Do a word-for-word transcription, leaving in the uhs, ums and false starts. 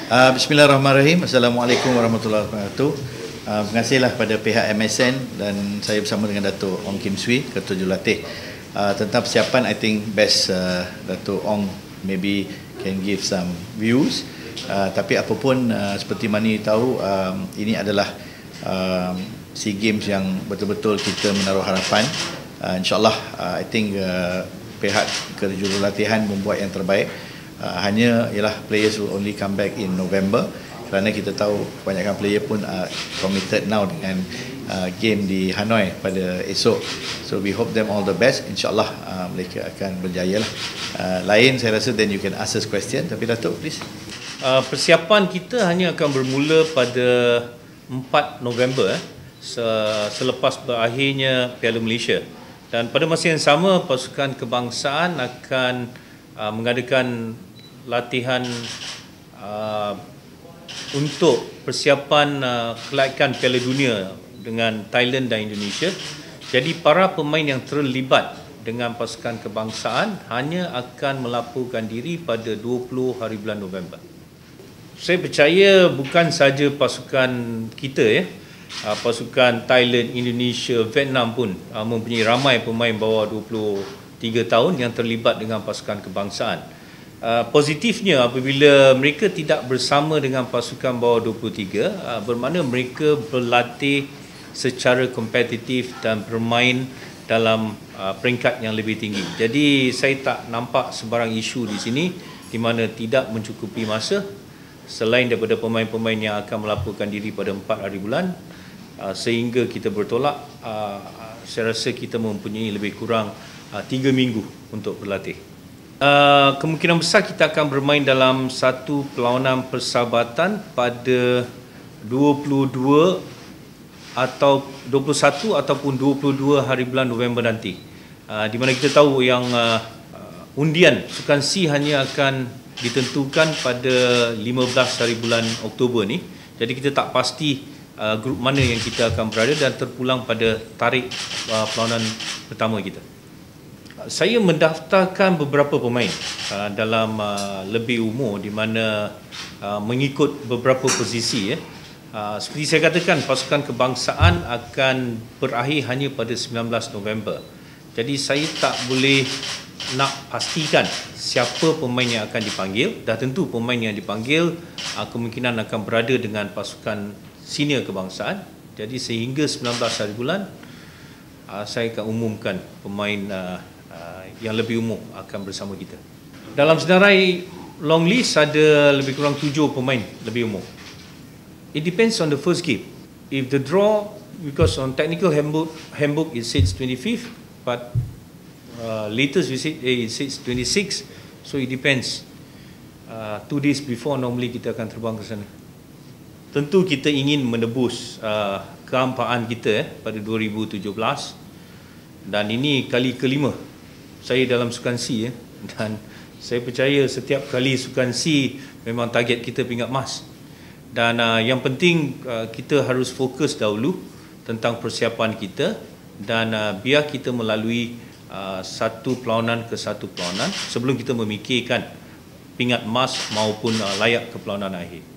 Uh, Bismillahirrahmanirrahim. Assalamualaikum warahmatullahi wabarakatuh. Uh, terima kasihlah pada pihak M S N dan saya bersama dengan Dato' Ong Kim Swee, Ketua Jurulatih. Uh, tentang persiapan, I think best uh, Dato' Ong maybe can give some views. Uh, tapi apapun, uh, seperti mana tahu, um, ini adalah um, SEA Games yang betul-betul kita menaruh harapan. Uh, InsyaAllah, uh, I think uh, pihak kejurulatihan membuat yang terbaik. Uh, hanya ialah players will only come back in November kerana kita tahu kebanyakan player pun uh, committed now dengan uh, game di Hanoi pada esok. So we hope them all the best. InsyaAllah uh, mereka akan berjaya lah. Uh, lain saya rasa then you can ask us question. Tapi Datuk please. Uh, persiapan kita hanya akan bermula pada empat November eh, selepas berakhirnya Piala Malaysia. Dan pada masa yang sama, pasukan kebangsaan akan uh, mengadakan latihan uh, untuk persiapan uh, kelaikan Piala Dunia dengan Thailand dan Indonesia. Jadi para pemain yang terlibat dengan pasukan kebangsaan hanya akan melaporkan diri pada dua puluh hari bulan November. Saya percaya bukan saja pasukan kita ya, uh, pasukan Thailand, Indonesia, Vietnam pun uh, mempunyai ramai pemain bawah dua puluh tiga tahun yang terlibat dengan pasukan kebangsaan. Uh, positifnya apabila mereka tidak bersama dengan pasukan bawah dua puluh tiga, uh, bermakna mereka berlatih secara kompetitif dan bermain dalam uh, peringkat yang lebih tinggi. Jadi saya tak nampak sebarang isu di sini di mana tidak mencukupi masa selain daripada pemain-pemain yang akan melaporkan diri pada empat hari bulan uh, sehingga kita bertolak. Uh, saya rasa kita mempunyai lebih kurang uh, tiga minggu untuk berlatih. Uh, kemungkinan besar kita akan bermain dalam satu perlawanan persahabatan pada dua puluh dua atau dua puluh satu ataupun dua puluh dua hari bulan November nanti. Uh, di mana kita tahu yang uh, undian Sukan SEA hanya akan ditentukan pada lima belas hari bulan Oktober ni. Jadi kita tak pasti uh, grup mana yang kita akan berada dan terpulang pada tarikh uh, perlawanan pertama kita. Saya mendaftarkan beberapa pemain uh, dalam uh, lebih umur di mana uh, mengikut beberapa posisi ya. Uh, seperti saya katakan, pasukan kebangsaan akan berakhir hanya pada sembilan belas November. Jadi saya tak boleh nak pastikan siapa pemain yang akan dipanggil. Dah tentu pemain yang dipanggil uh, kemungkinan akan berada dengan pasukan senior kebangsaan. Jadi sehingga sembilan belas hari bulan uh, saya akan umumkan pemain uh, yang lebih umur akan bersama kita. Dalam senarai long list ada lebih kurang tujuh pemain lebih umur. It depends on the first game. If the draw, because on technical handbook, handbook it says twenty-fifth, but uh, latest we say it says twenty-sixth, so it depends. Uh, two days before normally kita akan terbang ke sana. Tentu kita ingin menebus uh, kehampaan kita eh, pada dua ribu tujuh belas dan ini kali kelima saya dalam Sukan SEA ya. Dan saya percaya setiap kali Sukan SEA memang target kita pingat emas. Dan uh, yang penting uh, kita harus fokus dahulu tentang persiapan kita dan uh, biar kita melalui uh, satu perlawanan ke satu perlawanan sebelum kita memikirkan pingat emas maupun uh, layak ke perlawanan akhir.